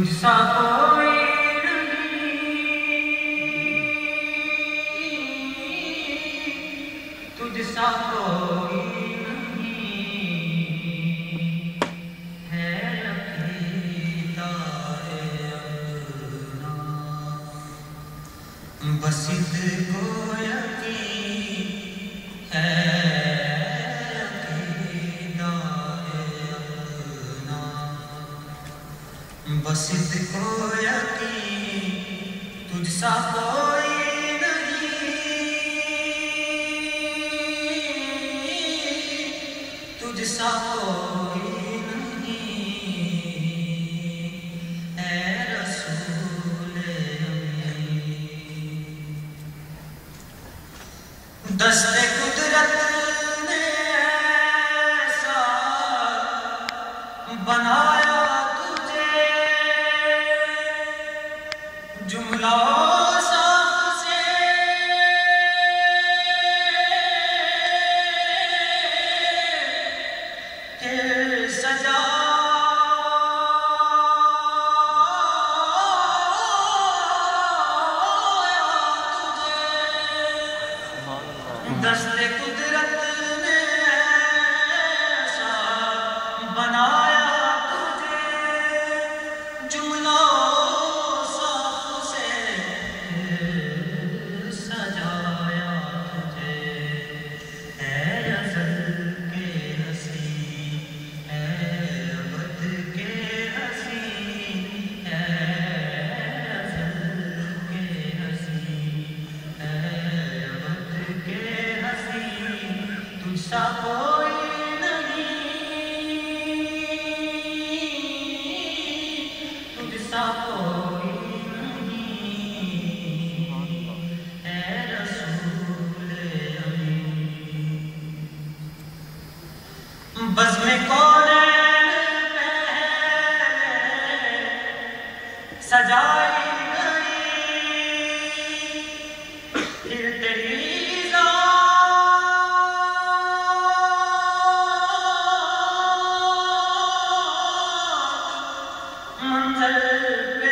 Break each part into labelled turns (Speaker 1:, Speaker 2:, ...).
Speaker 1: तुझसा कोई तुझसा कोई नहीं है अकेला अपना, बस को यकीन है अकेला अपना, बस को यकीन तुझसा कोई तुझसा कोई नहीं है रसूल अमीन। दस्ते कुदरत ने ऐसा बनाया तुझे, जुमला सजा दस्ते कुदरत ने ऐसा बनाया तुझे, जुमला साफ से सजाया तुझे, है अज़ल के हसी है अबद के हसी, है अज़ल के हसी है अबद के हसी, तुझसा कोई नहीं तुझसा कोई नहीं है रसूल अमीन। बज़्म कौनैन पहले सजाई गई, फिर तेरी मंज़िल पे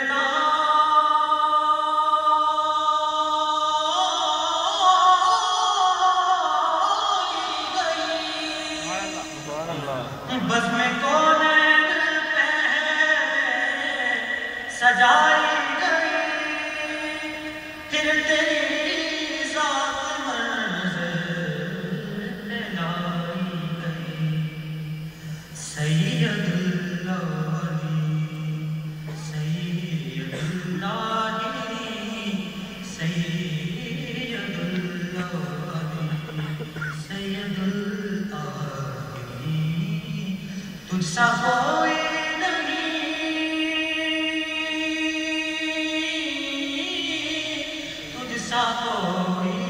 Speaker 1: लाई गई। बज़्म कौनैन पहले सजाई गई, फिर तेरी ज़ात मंज़िल पे लाई गई। सैयदुल्लाह तुझसा कोई नहीं तुझसा कोई